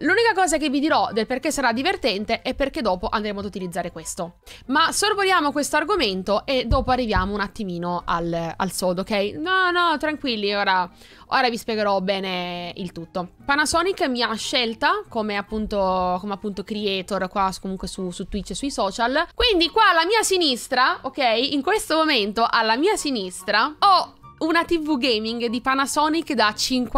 L'unica cosa che vi dirò del perché sarà divertente è perché dopo andremo ad utilizzare questo. Ma sorvoliamo questo argomento e dopo arriviamo un attimino al sodo, ok? No, tranquilli, ora vi spiegherò bene il tutto. Panasonic mi ha scelta come appunto creator qua comunque su Twitch e sui social. Quindi qua alla mia sinistra, ok? In questo momento alla mia sinistra ho una TV gaming di Panasonic da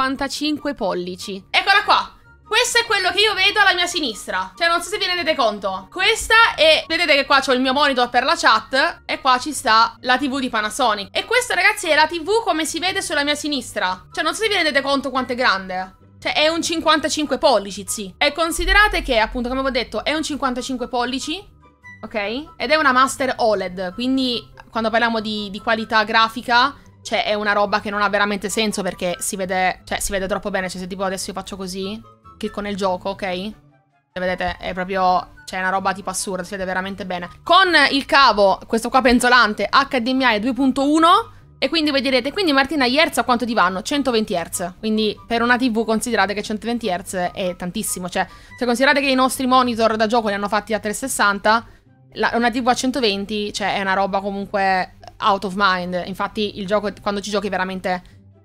55 pollici. Eccola qua! Questo è quello che io vedo alla mia sinistra. Cioè non so se vi rendete conto. Questa è... Vedete che qua c'ho il mio monitor per la chat e qua ci sta la TV di Panasonic. E questa ragazzi è la TV come si vede sulla mia sinistra. Cioè non so se vi rendete conto quanto è grande. Cioè è un 55 pollici, sì. E considerate che appunto come avevo detto è un 55 pollici, ok? Ed è una Master OLED. Quindi quando parliamo di qualità grafica, cioè è una roba che non ha veramente senso perché si vede... Cioè si vede troppo bene. Cioè se tipo adesso io faccio così... Clicco nel gioco, ok? E vedete, è proprio... Cioè, è una roba tipo assurda, si vede veramente bene. Con il cavo, questo qua penzolante, HDMI 2.1. E quindi voi direte, quindi Martina, gli Hz a quanto ti vanno? 120 Hz. Quindi per una TV considerate che 120 Hz è tantissimo. Cioè, se considerate che i nostri monitor da gioco li hanno fatti a 360, una TV a 120, cioè, è una roba comunque out of mind. Infatti, il gioco, quando ci giochi, è veramente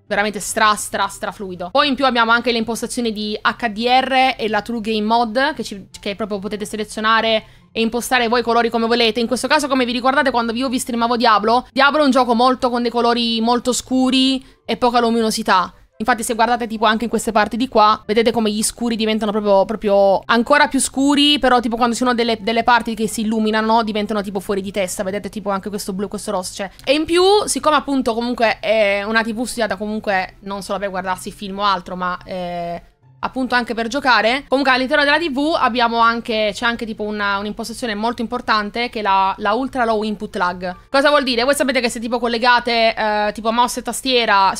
stra fluido. Poi in più abbiamo anche le impostazioni di HDR e la True Game Mode che proprio potete selezionare e impostare voi i colori come volete. In questo caso, come vi ricordate quando io vi streamavo Diablo è un gioco con dei colori molto scuri e poca luminosità. Infatti se guardate tipo anche in queste parti di qua, vedete come gli scuri diventano proprio ancora più scuri, però tipo quando ci sono delle parti che si illuminano diventano tipo fuori di testa, vedete tipo anche questo blu e questo rosso, cioè. E in più, siccome appunto comunque è una TV studiata comunque non solo per guardarsi film o altro, ma appunto anche per giocare, comunque all'interno della TV c'è anche tipo un'impostazione molto importante che è la Ultra Low Input Lag. Cosa vuol dire? Voi sapete che se tipo collegate tipo mouse e tastiera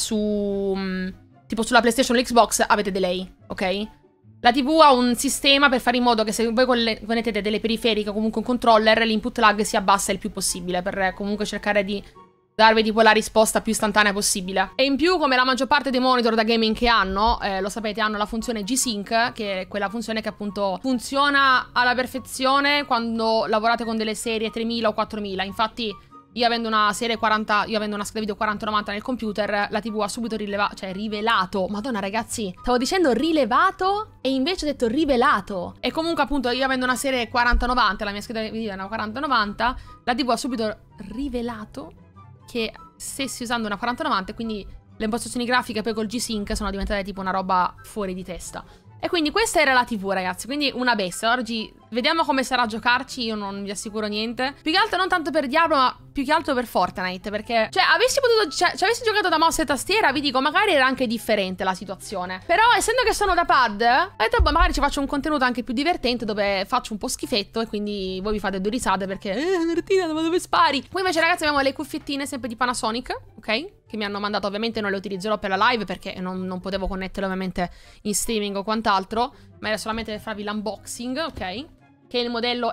tipo sulla PlayStation o l'Xbox avete delay, ok? La TV ha un sistema per fare in modo che se voi mettete delle periferiche o comunque un controller, l'input lag si abbassa il più possibile per comunque cercare di darvi tipo la risposta più istantanea possibile. E in più, come la maggior parte dei monitor da gaming che hanno, lo sapete, hanno la funzione G-Sync, che è quella funzione che appunto funziona alla perfezione quando lavorate con delle serie 3000 o 4000. Infatti io avendo una serie 40, io avendo una scheda video 4090 nel computer, la TV ha subito rivelato. Madonna ragazzi, stavo dicendo rilevato e invece ho detto rivelato. E comunque appunto io avendo una serie 4090, la mia scheda video è una 4090, la TV ha subito rivelato che stessi usando una 4090 e quindi le impostazioni grafiche poi col G-Sync sono diventate tipo una roba fuori di testa. E quindi questa era la TV ragazzi, quindi una bestia. Oggi vediamo come sarà a giocarci, io non vi assicuro niente. Più che altro non tanto per Diablo, ma più che altro per Fortnite, perché cioè avessi giocato da mouse e tastiera, vi dico, magari era anche differente la situazione. Però essendo che sono da pad, ho detto magari ci faccio un contenuto anche più divertente dove faccio un po' schifetto e quindi voi vi fate due risate perché Martina, dove spari? Poi invece ragazzi abbiamo le cuffiettine sempre di Panasonic, ok? Che mi hanno mandato, ovviamente non le utilizzerò per la live perché non potevo connetterle ovviamente in streaming o quant'altro, ma era solamente per farvi l'unboxing, ok? Che è il modello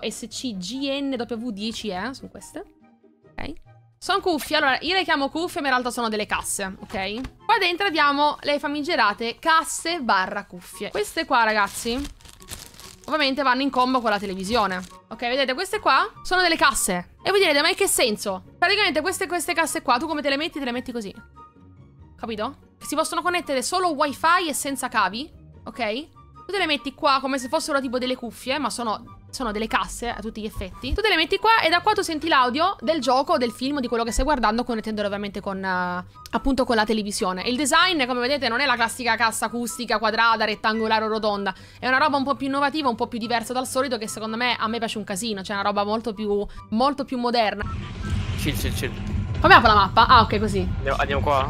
SCGNW10E, sono queste, ok? Sono cuffie, allora io le chiamo cuffie ma in realtà sono delle casse, ok? Qua dentro abbiamo le famigerate casse barra cuffie. Queste qua ragazzi ovviamente vanno in combo con la televisione, ok? Vedete queste qua sono delle casse. E voi direte ma in che senso? Praticamente queste casse qua tu come te le metti? Te le metti così, capito? Si possono connettere solo wifi e senza cavi, ok? Tu te le metti qua come se fossero tipo delle cuffie, ma sono delle casse a tutti gli effetti. Tu te le metti qua e da qua tu senti l'audio del gioco, del film, di quello che stai guardando, connettendolo ovviamente con appunto con la televisione. Il design, come vedete, non è la classica cassa acustica quadrata, rettangolare o rotonda. È una roba un po' più innovativa, un po' più diversa dal solito, che secondo me a me piace un casino. Cioè è una roba molto più moderna. Chill. Come apro la mappa? Ah, ok, così. Andiamo qua?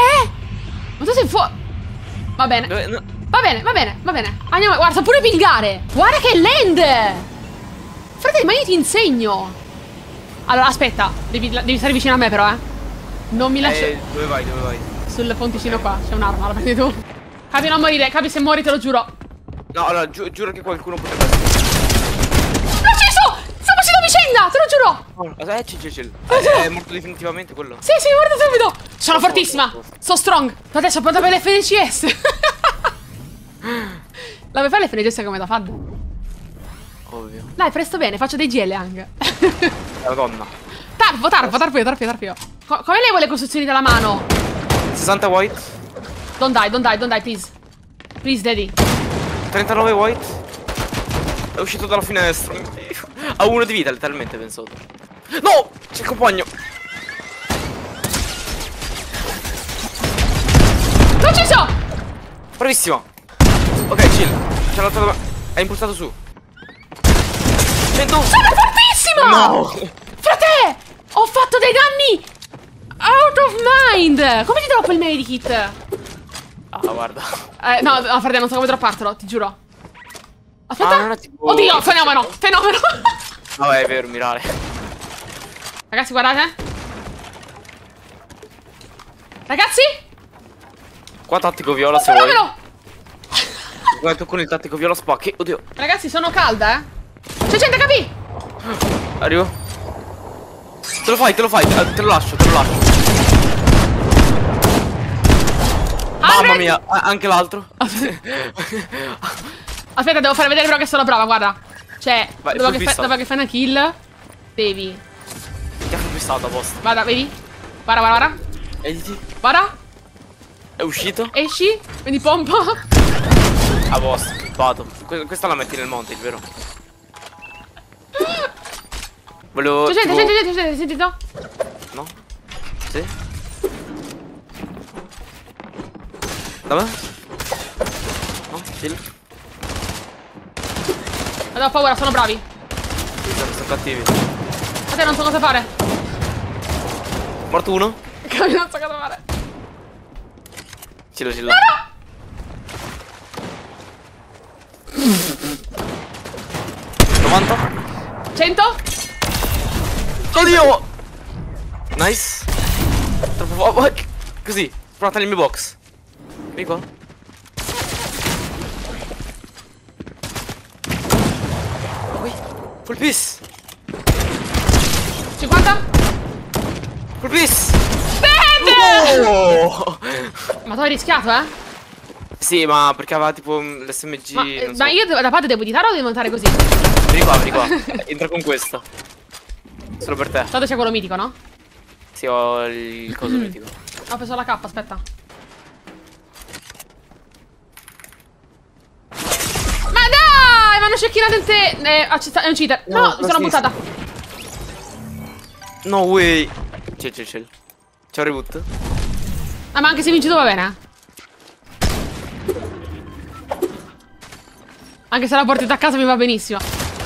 Ma tu sei fuori. Va bene. No. Va bene. Andiamo, guarda, sa pure pilgare. Guarda che land. Fratello, ma io ti insegno. Allora, aspetta. Devi stare vicino a me però, Non mi lascio. Dove vai? Sul ponticino qua. C'è un'arma, la prendi tu. Capi non morire, Capi se muori te lo giuro. No, allora, giuro che qualcuno potrebbe essere. L'ho ucciso! Stiamo facendo vicenda, te lo giuro. Chill. È morto definitivamente quello. Sì, guarda subito. Sono fortissima. So strong. Adesso pronta per l'FDCS. La vuoi fare le fregesse come da FAD? Ovvio. Dai, presto bene, faccio dei GL anche. Madonna. Tarpo io. Come levo le costruzioni dalla mano? 60 white. Don't die, please. Please, daddy. 39 white. È uscito dalla finestra. Ha 1 di vita, letteralmente, penso. No! C'è il compagno. Non ci so! Bravissima. Ok, chill. C'è l'altro da... È impulsato su. 100. Sono fortissima! No! Frate! Ho fatto dei danni out of mind! Come ti droppo il medikit? Ah, guarda. No, frate, non so come droppartelo, ti giuro. Aspetta. Ah, non è tipo... Oddio, fenomeno! Vabbè, è vero, mirare. Ragazzi, guardate. Ragazzi? Qua tattico viola se vuoi. Fenomeno! Guarda, tu con il tattico viola spacchi. Oddio. Ragazzi, sono calda, eh. C'è gente, capì? Arrivo. Te lo fai, te lo lascio. Mamma mia, anche l'altro. Aspetta, devo fare vedere però che sono brava, guarda. Cioè, Vai, dopo che fai una kill, devi. Ti ha fissato a posto. Guarda, vedi? Guarda. Editi. Guarda. È uscito. Esci. Quindi pompa. A posto. Vado. Questa la metti nel monte, vero? Volevo... C'è tipo... gente, sentito? No? Sì? Dove? No? Chill. Vado, ho paura, sono bravi. Sono cattivi. A te non so cosa fare. Morto uno? Non so cosa fare. Chill. No! 90? 100? Oddio! Nice. Troppo così. Provate nel mio box. Vieni qua. Qui. Full piece. 50? Full piece. Dead! Oh! Ma tu hai rischiato, eh? Sì, ma perché aveva tipo l'SMG. non so. Ma io da parte devo editare o devo montare così? Vieni qua. Entra con questo. Solo per te. Tanto c'è quello mitico, no? Sì, ho il coso mitico. Ho preso la K, aspetta. Ma dai! Mi hanno cecchinato in te. È un cheater. No, mi sono buttata. No way. Chill. C'ho reboot. Ah, ma anche se vinci tu va bene. Anche se la porti a casa mi va benissimo.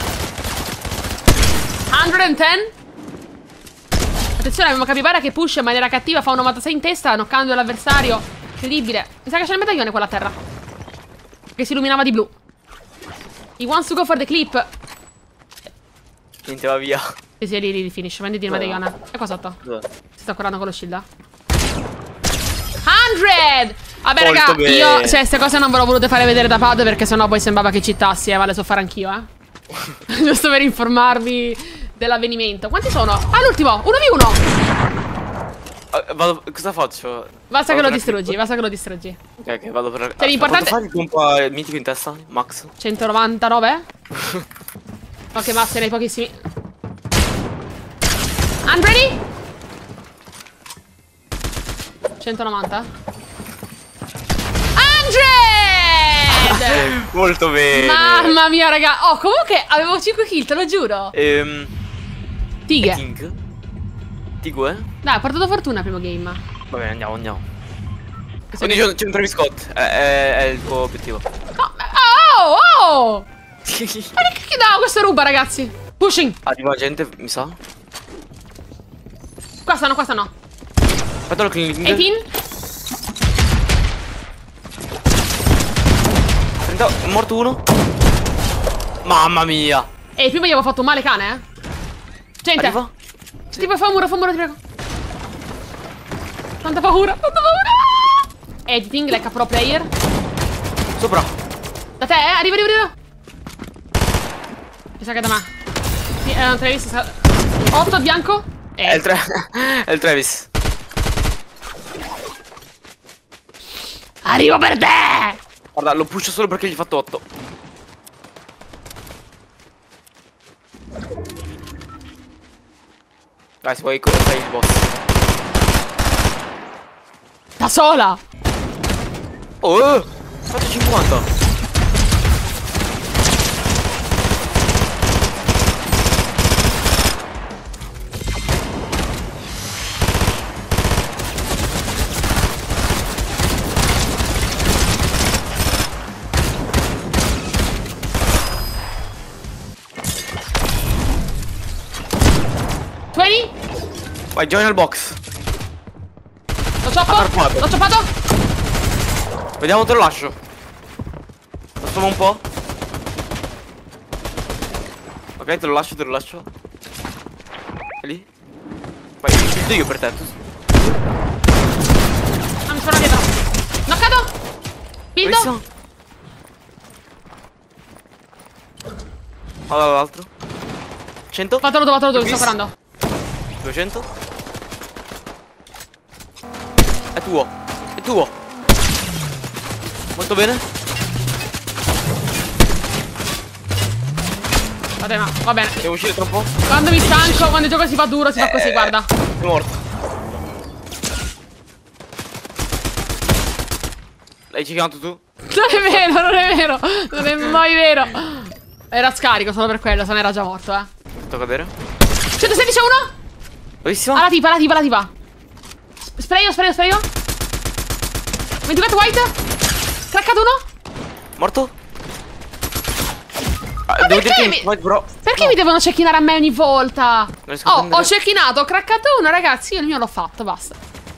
110. Attenzione, abbiamo capibara che push in maniera cattiva, fa un 96 in testa, knockando l'avversario. Incredibile. Mi sa che c'è il medaglione qua a terra, che si illuminava di blu. He wants to go for the clip. Niente, va via. Sì, lì finish. Venditi il medaglione. E qua sotto. Dove? Si sta curando con lo shield. 100! Vabbè, Molto raga, bene. io queste cose non ve le ho volute fare vedere da pad perché sennò poi sembrava che cittassi, vale, so fare anch'io, Giusto per informarvi dell'avvenimento. Quanti sono? Ah, l'ultimo! 1v1! Vado, cosa faccio? Basta che lo distruggi, Ok, vado per... Cioè, l'importante... Quanto fai il pompa mitico in testa? Max? 199? Ok, ma se ne hai pochissimi. I'm ready? 190? 100! Molto bene. Mamma mia, raga. Oh, comunque avevo 5 kill, te lo giuro. Tighe. Tigue? Dai, ho portato fortuna al primo game. Va bene, andiamo. Questo C'è un Travis Scott. È il tuo obiettivo. No, oh! Ma che no, questo ruba, ragazzi. Pushing. Arriva gente, mi sa. Qua stanno. Aspetta lo cleaning. 18. 30, morto uno. Mamma mia. E il primo gli avevo fatto un male cane, Gente. Arriva? Sì. Tipo, fa un muro, ti prego. Tanta paura. Editing, like a pro player. Sopra. Da te, arriva. Mi sa che da me. Sì, è un Travis. 8 bianco. È il Travis. Arrivo per te. Guarda, lo pusho solo perché gli ho fatto 8. Dai, se vuoi fai il boss. Da sola! Oh, faccio 50. Vai, join al box. L'ho cioppato. L'ho cioppato. Vediamo, te lo lascio. Facciamo un po'. Ok, te lo lascio, te lo lascio. È lì. Vai, mi fido io per te. Ah, mi sono dietro. Knoccato. Buildo. Vado all'altro. 100. Fatelo tu, sto sparando. 200. È tuo. È tuo. Molto bene. Va bene. Devo uscire tra un po'. Quando mi stanco, quando il gioco si fa duro, si fa così, guarda. Sei morto. L'hai chiamato tu? Non è vero, non è vero. Non è mai vero. Era scarico solo per quello, se non era già morto, Tocca cadere. 116 a 1. Bravissimo. La tipa. Sprayo. 24 white. Craccato uno. Morto. Devo perché mi devono cecchinare a me ogni volta? Ho cecchinato, ho craccato uno, ragazzi. Io il mio l'ho fatto, basta.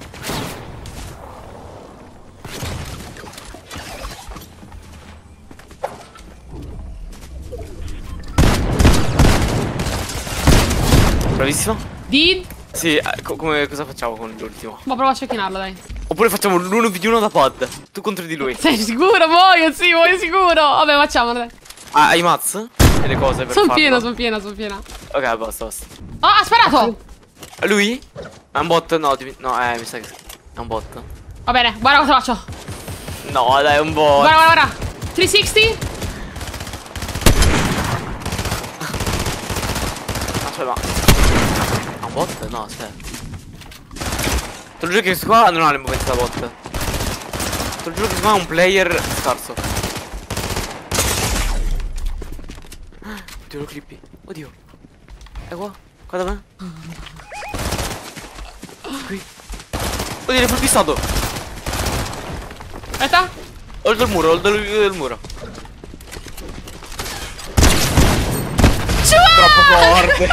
Bravissimo. Sì, cosa facciamo con l'ultimo? Ma prova a cecchinarlo, dai. Oppure facciamo l'1v1 da pod. Tu contro di lui. Sei sicuro? Voglio sicuro. Vabbè, facciamolo, dai. Hai maz? E le cose per farlo? Sono piena. Ok, basta. Oh, ha sparato! Lui? È un bot? No, mi sa che è un bot. Va bene, guarda cosa faccio. No, dai, è un bot. Guarda. 360. Aspetta, ma è un bot? No, aspetta. Te lo giuro che questo qua non ha le movenze da bot. Te lo giuro che questo qua è un player scarso. Oddio, lo clippi. Oddio. È qua? Qua da me? Qui. Oddio, l'hai fissato. Aspetta. Oltre il muro. Troppo forte.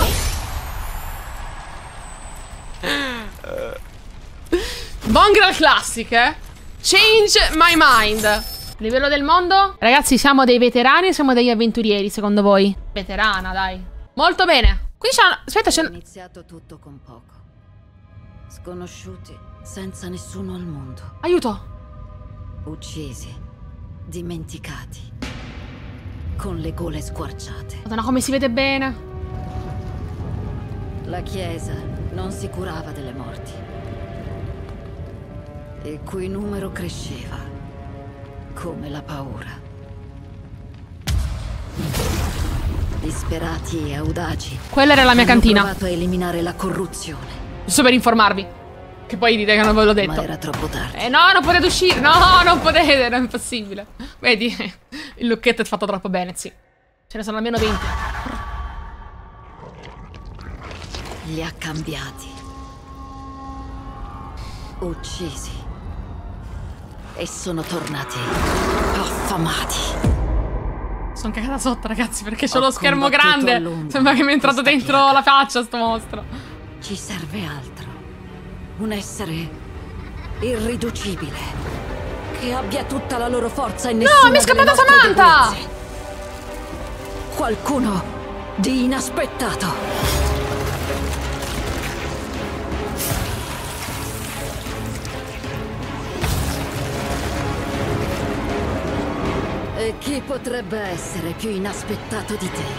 Mongrel Classic, Change my mind. Livello del mondo? Ragazzi, siamo dei veterani o siamo degli avventurieri, secondo voi? Veterana, dai. Molto bene. Qui c'è una... Aspetta, c'è... È iniziato tutto con poco. Sconosciuti, senza nessuno al mondo. Aiuto. Uccisi, dimenticati, con le gole squarciate. Madonna, come si vede bene. La Chiesa non si curava delle morti, il cui numero cresceva come la paura. Disperati e audaci. Quella era la mia cantina. Ho provato a eliminare la corruzione. Giusto per informarvi. Che poi dite che non ve l'ho detto. Ma era troppo tardi. No, non potete uscire. No, non potete, è impossibile. Vedi, il lucchetto è fatto troppo bene, sì. Ce ne sono almeno 20. Li ha cambiati. Uccisi. E sono tornati affamati. Sono cagata sotto, ragazzi, perché c'ho lo schermo grande. Sembra che mi è entrato dentro la faccia sto mostro. Ci serve altro. Un essere irriducibile, che abbia tutta la loro forza e nessuna. No, mi è scappata Samantha! Qualcuno di inaspettato. E chi potrebbe essere più inaspettato di te?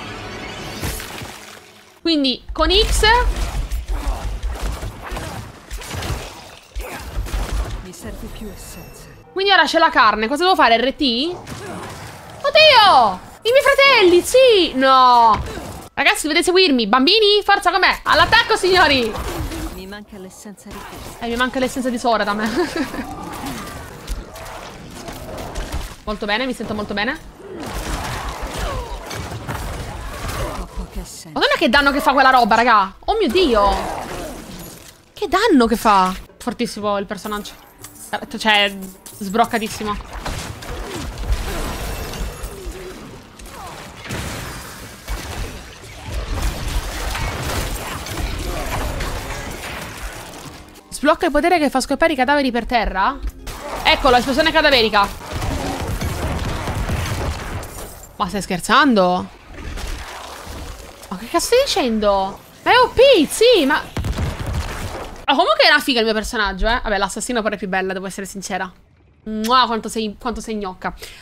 Quindi con X mi serve più essenza. Quindi ora c'è la carne. Cosa devo fare? RT? Oddio! I miei fratelli, sì! No! Ragazzi, dovete seguirmi. Bambini, forza con me. All'attacco, signori. Mi manca l'essenza richiesta. Mi manca l'essenza di Sora da me. Molto bene, mi sento molto bene. Ho poche essenze. Madonna che danno che fa quella roba, raga. Oh mio Dio. Che danno che fa. Fortissimo il personaggio. Cioè, sbroccatissimo. Sblocca il potere che fa scoppiare i cadaveri per terra? Eccolo, esplosione cadaverica. Ma stai scherzando? Ma che cazzo stai dicendo? Ma è OP, sì, ma... Oh, comunque è una figa il mio personaggio, eh. Vabbè, l'assassino però è più bella, devo essere sincera. Mua, quanto sei gnocca.